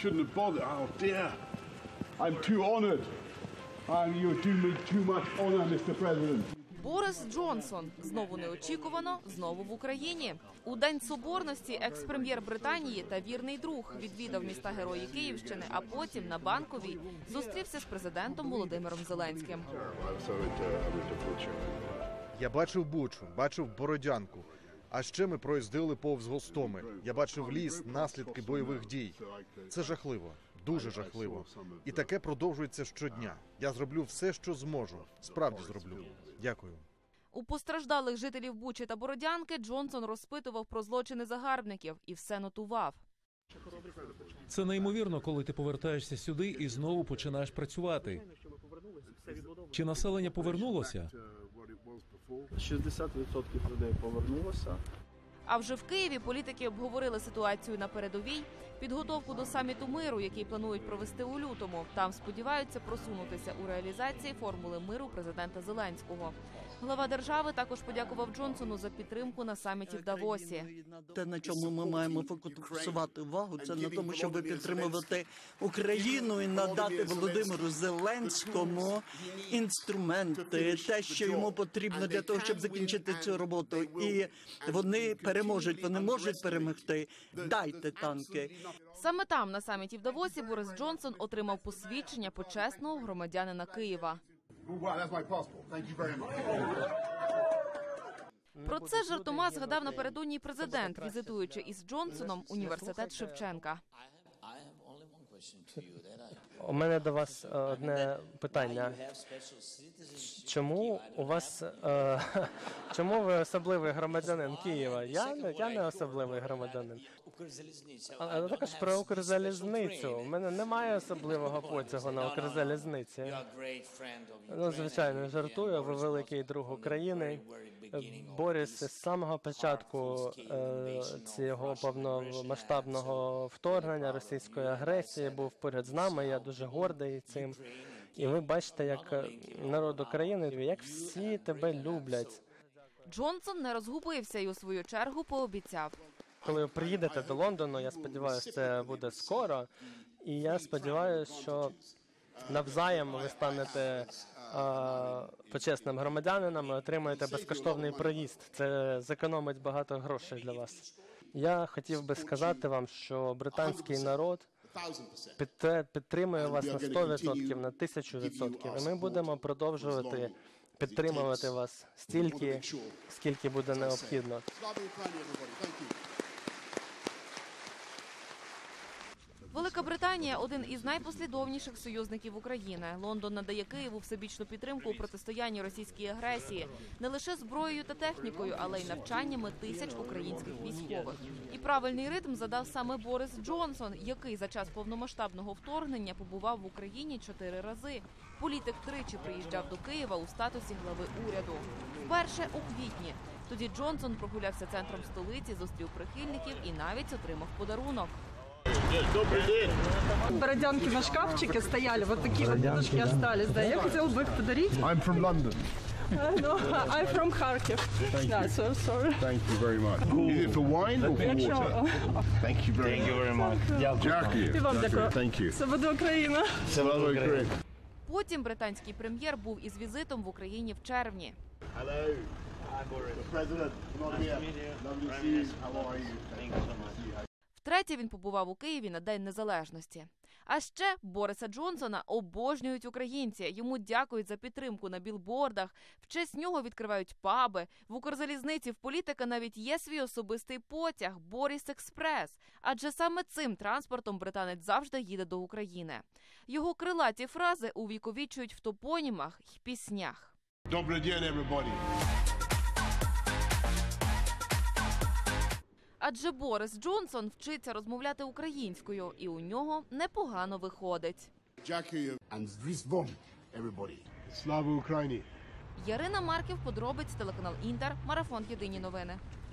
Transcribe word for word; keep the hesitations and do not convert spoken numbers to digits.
shouldn't have bothered. Oh dear. I'm too honored. And you do me too much honor, містер President. Борис Джонсон знову неочікувано, знову в Україні. У День Соборності екс-прем'єр Британії та вірний друг відвідав міста Герої Київщини, а потім на Банковій зустрівся з президентом Володимиром Зеленським. Я бачив Бучу, бачив Бородянку. А ще ми проїздили повз Гостомель. Я бачив ліс, наслідки бойових дій. Це жахливо, дуже жахливо. І таке продовжується щодня. Я зроблю все, що зможу. Справді зроблю. Дякую. У постраждалих жителів Бучі та Бородянки Джонсон розпитував про злочини загарбників і все нотував. Це неймовірно, коли ти повертаєшся сюди і знову починаєш працювати. Чи населення повернулося? шістдесят відсотків людей повернулося. А вже в Києві політики обговорили ситуацію на передовій, підготовку до саміту миру, який планують провести у лютому. Там сподіваються просунутися у реалізації формули миру президента Зеленського. Глава держави також подякував Джонсону за підтримку на саміті в Давосі. Те, на чому ми маємо фокусувати увагу, це на тому, щоб підтримувати Україну і надати Володимиру Зеленському інструменти, те, що йому потрібно для того, щоб закінчити цю роботу. І вони переможуть, вони можуть перемогти. Дайте танки. Саме там, на саміті в Давосі, Борис Джонсон отримав посвідчення почесного громадянина Києва. Про це жартома згадав напередодні президент, візитуючи із Джонсоном університет Шевченка. У мене до вас одне питання. Чому у вас, е, чому ви особливий громадянин Києва? Я, я не особливий громадянин. А також про Укрзалізницю. У мене немає особливого потягу на Укрзалізниці. Ну, звичайно, жартую, ви великий друг України. Борис з самого початку е, цього повномасштабного вторгнення, російської агресії був поряд з нами. Я дуже гордий цим. І ви бачите, як народ України, як всі тебе люблять. Джонсон не розгубився і у свою чергу пообіцяв. Коли ви приїдете до Лондону, я сподіваюся, це буде скоро. І я сподіваюся, що навзаєм ви станете а, почесним громадянином і отримаєте безкоштовний проїзд. Це зекономить багато грошей для вас. Я хотів би сказати вам, що британський народ підтримує вас на сто відсотків, на тисячу відсотків. І ми будемо продовжувати підтримувати вас стільки, скільки буде необхідно. Велика Британія – один із найпослідовніших союзників України. Лондон надає Києву всебічну підтримку у протистоянні російській агресії. Не лише зброєю та технікою, але й навчаннями тисяч українських військових. І правильний ритм задав саме Борис Джонсон, який за час повномасштабного вторгнення побував в Україні чотири рази. Політик тричі приїжджав до Києва у статусі глави уряду. Вперше у квітні. Тоді Джонсон прогулявся центром столиці, зустрів прихильників і навіть отримав подарунок. Добрый день. Бородянки на шкафчике стояли, вот такие вот подушки остались. Да, я хотела бы их подарить. I'm from London. Uh, no, I'm from Kharkiv. Thank Yeah, you. so sorry. Thank you very much. Is it for wine or for Якщо... water? Thank you very much. very much. Дякую. І вам дякую. Thank you. Свобода Україна. Слава Україні. Потім британський прем'єр був із візитом в Україні в червні. Hello. Hi, Boris. The president. Not here. Lovely to see you. How are you? Thank you so much. Втретє він побував у Києві на День Незалежності. А ще Бориса Джонсона обожнюють українці. Йому дякують за підтримку на білбордах. В честь нього відкривають паби. В Укрзалізниці в політика навіть є свій особистий потяг – Борис Експрес. Адже саме цим транспортом британець завжди їде до України. Його крилаті фрази увіковічують в топонімах й піснях. Добрий день, everybody. Адже Борис Джонсон вчиться розмовляти українською, і у нього непогано виходить. Дякую. And this one, everybody. Слава Україні. Ярина Марків, подробиць, телеканал Інтер, марафон «Єдині новини».